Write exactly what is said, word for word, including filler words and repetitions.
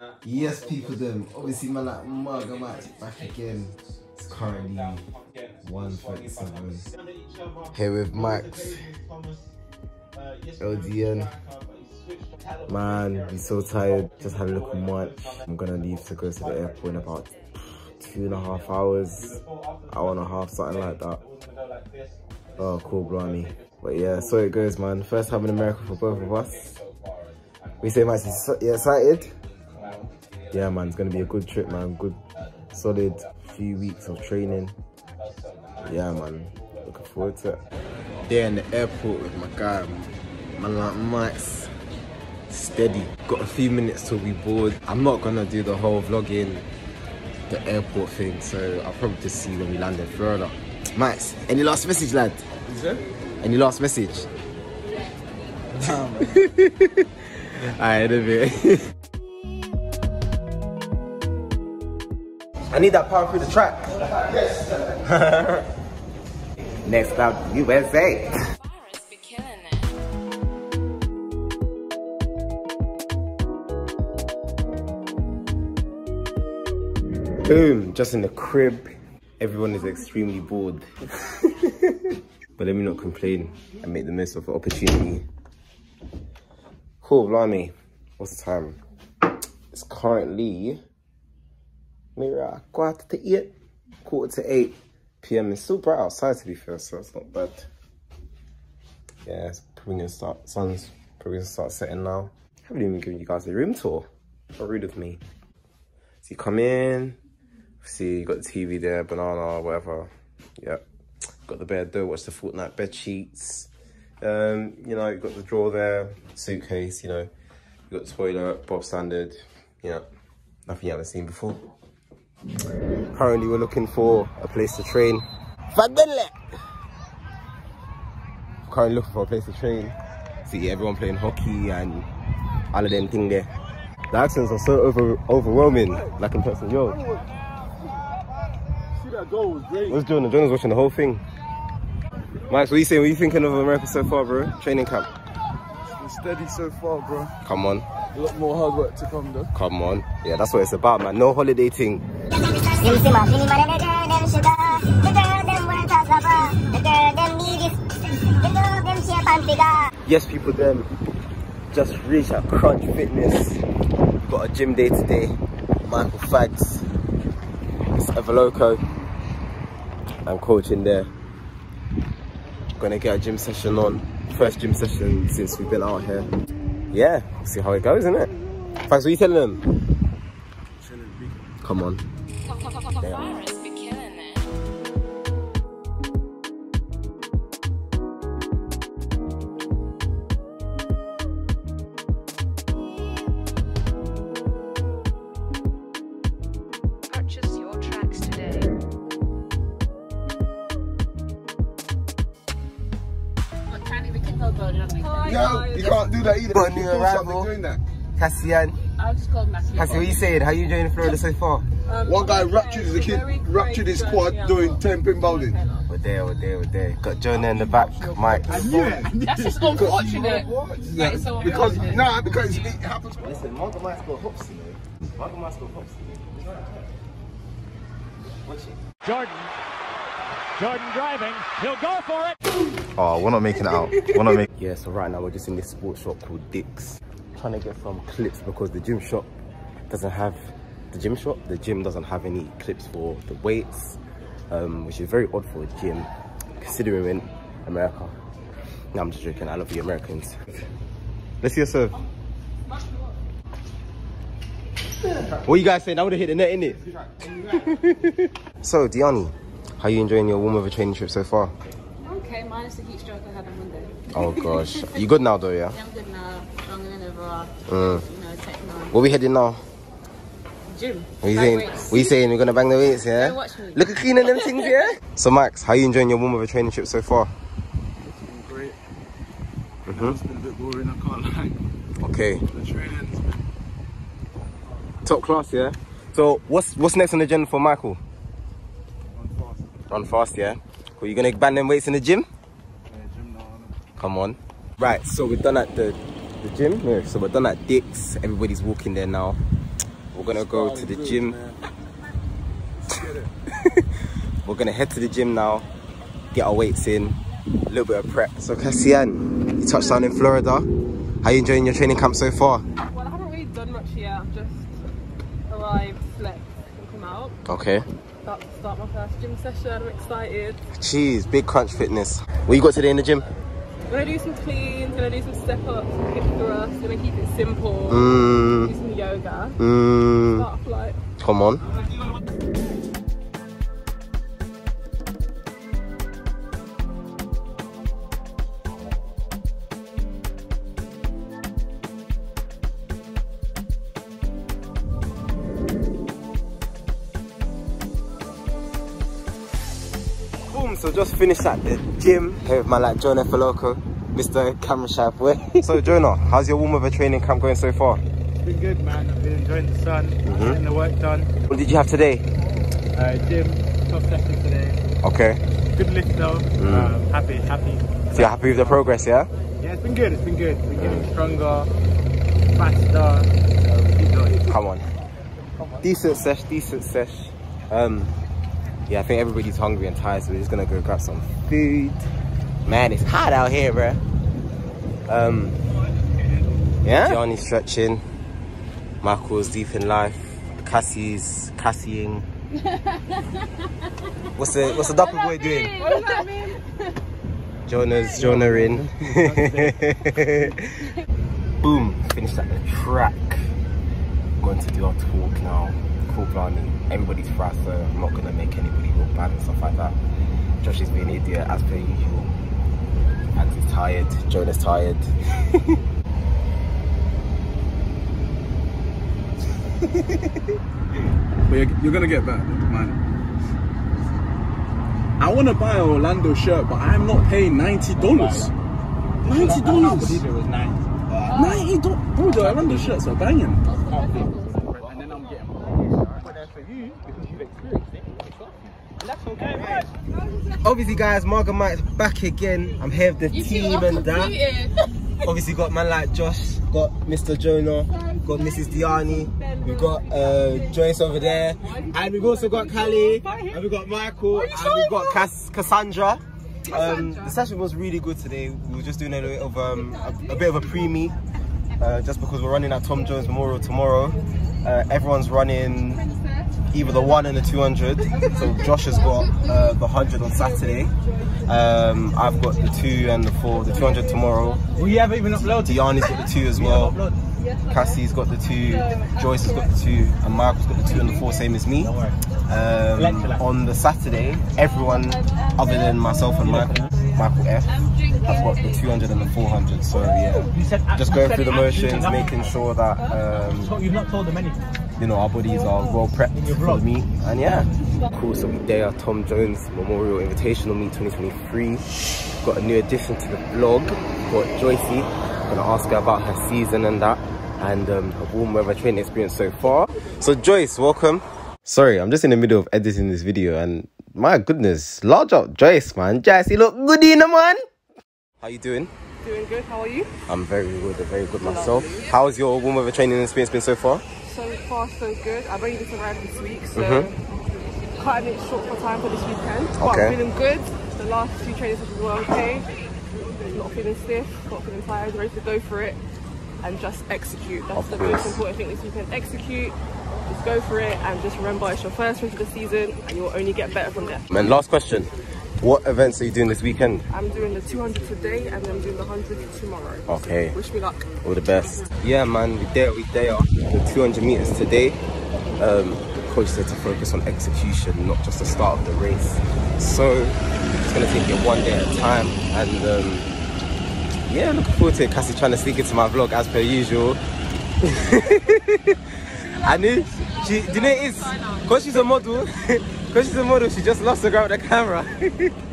Yes, people, them. Obviously, man, like Mugger Max back again. It's currently one thirty-seven. Here with Max, L D N. Man, I'm so tired. Just had a little munch. I'm gonna leave to go to the airport in about two and a half hours, hour and a half, something like that. Oh, cool, blimey. But yeah, so it goes, man. First time in America for both of us. We say, Max, you excited? Yeah, man, it's gonna be a good trip, man. Good, solid few weeks of training. Yeah, man, looking forward to it. There in the airport with my guy, man, like Max. Steady. Got a few minutes till we board. I'm not gonna do the whole vlogging, the airport thing, so I'll probably just see when we land in Florida. Max, any last message, lad? Is there? Any last message? Nah, man. Alright, in a bit. I need that power through the track. Yes. Next up, U S A. Boom, just in the crib. Everyone is extremely bored. But let me not complain and make the most of the opportunity. Cool, blimey. What's the time? It's currently maybe at quarter to eight, quarter to eight p m It's still bright outside, to be fair, so it's not bad. Yeah, it's probably gonna start, sun's probably gonna start setting now. I haven't even given you guys a room tour. How rude of me. So you come in, see you got the T V there, banana, whatever. Yep. Got the bed there, watch the Fortnite bed sheets. Um, you know, you got the drawer there, suitcase, you know, you got the toilet, Bob standard, you know, nothing you haven't seen before. Currently we're looking for a place to train. Currently looking for a place to train. See everyone playing hockey and all of them thing there. The accents are so over overwhelming, like in person. Yo. See that goal was great. What's Jonah? Jonah's watching the whole thing. Max, what are you saying? What are you thinking of America so far, bro? Training camp? It's been steady so far, bro. Come on. A lot more hard work to come, though. Come on. Yeah, that's what it's about, man. No holiday thing. Yes, people, them just reached at Crunch Fitness. We've got a gym day today. Michael Fags, it's Evaloco. I'm coaching there. Gonna get a gym session on. First gym session since we've been out here. Yeah, we'll see how it goes, isn't it? Fags, what are you telling them? Come on. Damn. Purchase your tracks today. Yo, you can't do that either. Got a new arrival. Doing that. Cassian. I'll just call Matthew. Cassie, what are you saying? How are you enjoying Florida so far? Um, One guy ruptured his kid, ruptured his quad doing ten pin bowling. We're there, we're there, we're there. Got Jonah in the back, Mike. I knew it. That's just unfortunate. Yeah, That is so because unfortunate. nah, because it happens. Listen, Margaret might score hops, you know. Margaret might score hops, you know. Watch it. Jordan. Jordan driving. He'll go for it. Oh, we're not making it out. We're not making. Yeah, so right now we're just in this sports shop called Dick's. Trying to get some clips because the gym shop doesn't have the gym shop. The gym doesn't have any clips for the weights, um, which is very odd for a gym, considering we're in America. No, I'm just joking. I love the Americans. Let's see your serve. What you guys saying? I would have hit the net, innit? So, Diani, how are you enjoying your warm weather training trip so far? Okay, minus the heat stroke I had on Monday. Oh gosh, you good now though, yeah? Yeah, I'm good now. Stronger than ever. Mm. You know, techno. Where we heading now? Gym. What you Bang saying? weights. What you saying? We're gonna bang the weights, yeah? Don't watch me. Look at cleaning them things, yeah? So Max, how are you enjoying your warm weather training trip so far? Great. Mm-hmm. It's been a bit boring, I can't lie. Okay. The training's been Top class, yeah? So what's what's next on the agenda for Michael? run fast. Run fast, yeah? Cool, you gonna bang them weights in the gym? Yeah, gym now. Come on. Right, so we're done at the, the gym. Yeah, so we're done at Dick's. Everybody's walking there now. we're gonna go to the gym. We're gonna head to the gym now, get our weights in, a little bit of prep. So Cassian, you touched down in Florida. How you enjoying your training camp so far? Well, I haven't really done much yet. I've just arrived, slept, and come out. Okay. About to start my first gym session. I'm excited. Jeez, big crunch fitness. What you got today in the gym? I'm gonna do some cleans, gonna do some step ups, some hip thrusts, gonna keep it simple. Mm. Do some yoga. Mm. Start a flight. Come on. Boom, so just finished at the gym here with my like Jonah Faloco, Mister Camera Shy Boy. So Jonah, how's your warm weather training camp going so far? It's been good, man. I've been enjoying the sun, Mm-hmm. getting the work done. What did you have today? Uh, gym, top session today. Okay. Good lift though. Mm. Um, happy, happy. So you're happy with the progress, yeah? Yeah, it's been good. It's been good. We're getting stronger, faster. So keep going. Come on. Decent sesh, decent sesh. Um, yeah, I think everybody's hungry and tired, so we're just gonna go grab some food. Man, it's hot out here, bruh. Um, yeah. Johnny's stretching. Michael's deep in life. Cassie's Cassieing. What's the What's the dapper boy doing? What does that mean? Jonah's Jonah in. Boom, finished at the track. Going to do our talk now. Cool planning. Everybody's fast, so I'm not gonna make anybody look bad and stuff like that. Josh is being an idiot as per usual. And he's tired. Jonah's tired. But you're, you're gonna get back, man. I want to buy an Orlando shirt, but I'm not paying ninety dollars. Ninety I can't dollars. believe it was ninety. Ninety dollars, bro. The Orlando shirts are banging. And then I'm getting more. But that's for you because you've experienced it. And that's okay, right? Obviously, guys, Margot Mike's back again. I'm here with the team and that. Obviously, got man like Josh, got Mister Jonah, got Missus Diani, we've got uh, Joyce over there, and we've also got Callie, and we've got Michael, and we've got Cass Cassandra. Um, the session was really good today. We were just doing a bit of um, a, a bit of a pre-meet, uh, just because we're running at Tom Jones Memorial tomorrow. Uh, everyone's running either the one and the two hundred. So Josh has got uh, the one hundred on Saturday. Um, I've got the two and the four, the two hundred tomorrow. We haven't even uploaded. Diani's got the two as well. Cassie's got the two, Joyce has got the two, and Michael's got the two and the four, same as me. Um, on the Saturday, everyone other than myself and Michael, Michael F, have got the two hundred and the four hundred. So yeah, just going through the motions, making sure that um, You've not told them anything. you know, our bodies are well prepped for the meet, and yeah. Cool, so we there at Tom Jones Memorial Invitational Meet twenty twenty-three. Got a new addition to the vlog. Got Joycey. Gonna ask her about her season and that, and um, her warm weather training experience so far. So Joyce, welcome. Sorry, I'm just in the middle of editing this video, and my goodness, large up Joyce, man. Joyce, you look good in the man. How you doing? Doing good. How are you? I'm very good, very good myself. How's your warm weather training experience been so far? So far, so good. I've only just arrived this week, so Mm-hmm. cutting it short for time for this weekend. But Okay. I'm feeling good. The last few trainings have been well okay. Not feeling stiff, not feeling tired, ready to go for it and just execute. That's Of the course. most important thing this weekend. Execute, just go for it, and just remember it's your first race of the season and you'll only get better from there. And last question, what events are you doing this weekend? I'm doing the two hundred today and then I'm doing the one hundred tomorrow. Okay. So wish me luck. All the best. Yeah, man, we there, we there. The two hundred meters today. Um, coach said to focus on execution, not just the start of the race. So it's gonna take it one day at a time, and um, yeah, looking forward to it. Cassie trying to sneak into my vlog as per usual. I knew she, do you know it is? Because she's a model, because she's a model, she just loves to grab the camera.